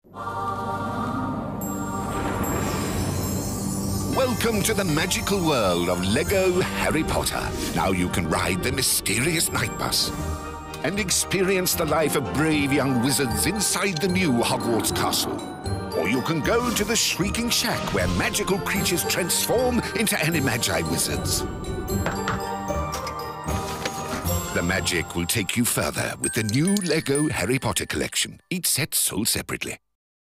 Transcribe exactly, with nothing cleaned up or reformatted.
Welcome to the magical world of Lego Harry Potter. Now you can ride the mysterious night bus and experience the life of brave young wizards inside the new Hogwarts castle. Or you can go to the Shrieking Shack where magical creatures transform into Animagi wizards. The magic will take you further with the new Lego Harry Potter collection, each set sold separately.